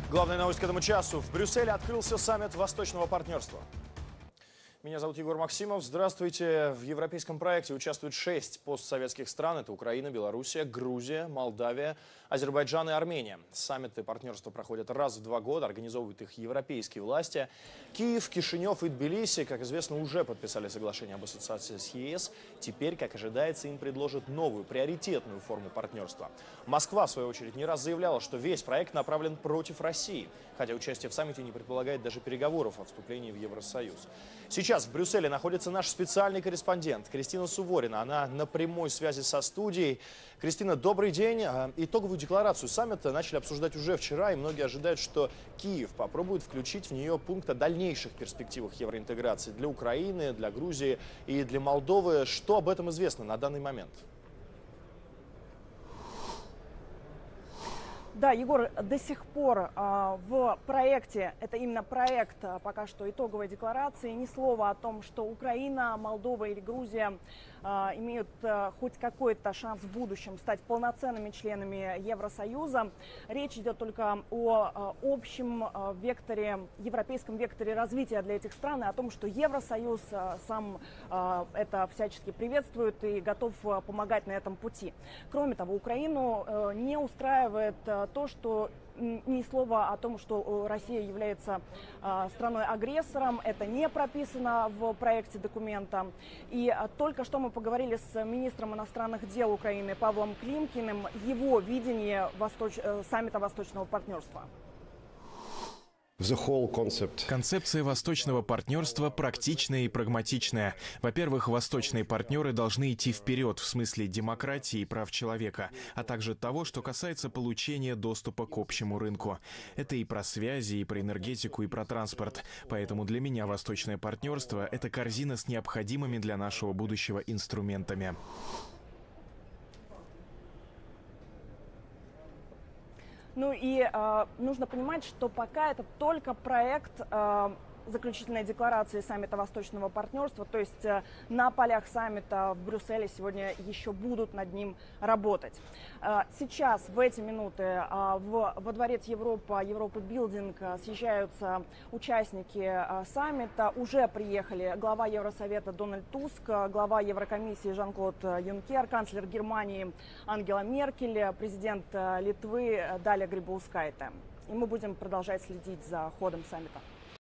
Главная новость к этому часу. В Брюсселе открылся саммит Восточного партнерства. Меня зовут Егор Максимов. Здравствуйте. В европейском проекте участвуют 6 постсоветских стран. Это Украина, Белоруссия, Грузия, Молдавия, Азербайджан и Армения. Саммиты партнерства проходят раз в 2 года. Организовывают их европейские власти. Киев, Кишинев и Тбилиси, как известно, уже подписали соглашение об ассоциации с ЕС. Теперь, как ожидается, им предложат новую, приоритетную форму партнерства. Москва, в свою очередь, не раз заявляла, что весь проект направлен против России. Хотя участие в саммите не предполагает даже переговоров о вступлении в Евросоюз. Сейчас в Брюсселе находится наш специальный корреспондент Кристина Суворина. Она на прямой связи со студией. Кристина, добрый день. Итоговую декларацию саммита начали обсуждать уже вчера, и многие ожидают, что Киев попробует включить в нее пункт о дальнейших перспективах евроинтеграции для Украины, для Грузии и для Молдовы. Что об этом известно на данный момент? Да, Егор, до сих пор в проекте, это именно проект пока что итоговой декларации, ни слова о том, что Украина, Молдова или Грузия имеют хоть какой-то шанс в будущем стать полноценными членами Евросоюза. Речь идет только о общем векторе, европейском векторе развития для этих стран и о том, что Евросоюз сам это всячески приветствует и готов помогать на этом пути. Кроме того, Украину не устраивает то, что ни слова о том, что Россия является страной-агрессором. Это не прописано в проекте документа. И только что мы поговорили с министром иностранных дел Украины Павлом Климкиным. Его видение саммита Восточного партнерства. Концепция восточного партнерства практичная и прагматичная. Во-первых, восточные партнеры должны идти вперед в смысле демократии и прав человека, а также того, что касается получения доступа к общему рынку. Это и про связи, и про энергетику, и про транспорт. Поэтому для меня восточное партнерство – это корзина с необходимыми для нашего будущего инструментами. Ну и нужно понимать, что пока это только проект заключительной декларации саммита Восточного партнерства, то есть на полях саммита в Брюсселе сегодня еще будут над ним работать. Сейчас, в эти минуты, во дворец Европа Билдинг съезжаются участники саммита. Уже приехали глава Евросовета Дональд Туск, глава Еврокомиссии Жан-Клод Юнкер, канцлер Германии Ангела Меркель, президент Литвы Даля Грибаускайте. И мы будем продолжать следить за ходом саммита.